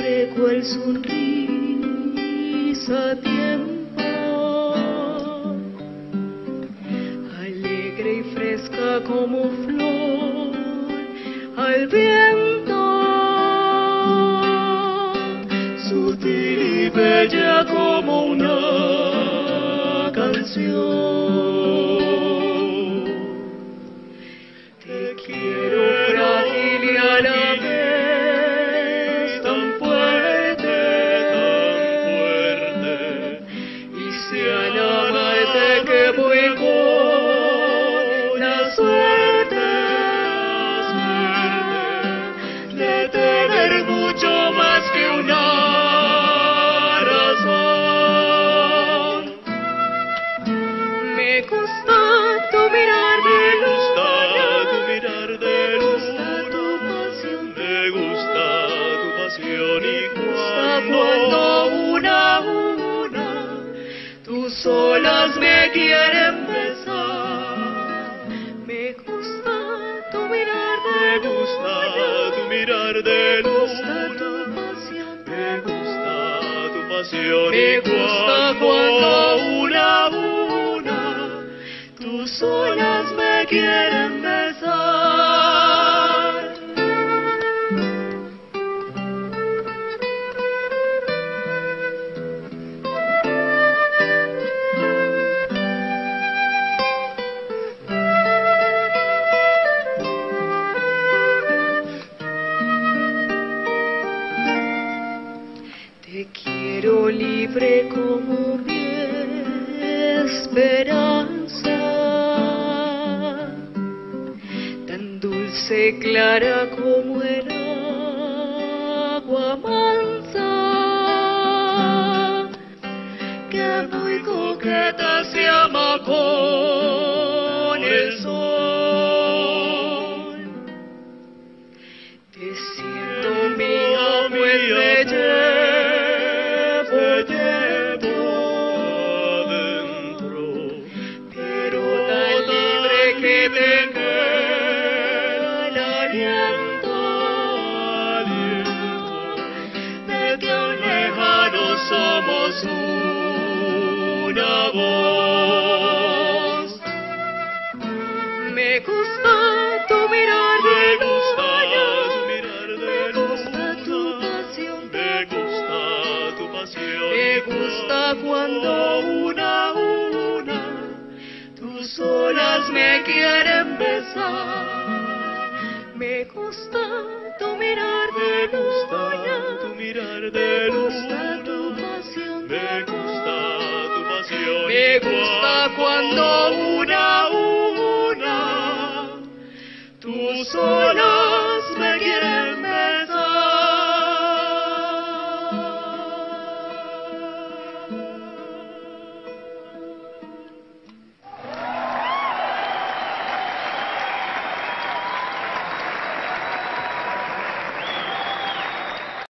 libre cual sonrisa tiempo, alegre y fresca como flor al viento, sutil y bella como una canción. Te quiero frágil y a la vez tan fuerte, y sean amarte que voy con la suerte de tener mucho más que una razón. Me gusta tu mirar de luna, me gusta tu pasión, me gusta tu pasión y cuando una tus olas me quieren besar. Me gusta tu mirar de luna, me gusta tu pasión me gusta cuando una tus olas me quieren besar. Te quiero libre como mi esperanza, tan dulce y clara como el agua mansa, que muy coqueta se ama con el sol. Te siento mía, pues me llevo adentro, pero tan libre que tengo el aliento de que aún lejanos somos una voz. Me gusta tu mirar de luna, me gusta tu pasión, me gusta cuando una tus olas me quieren besar. Me gusta tu mirar de luna, me gusta tu pasión, me gusta cuando una tus olas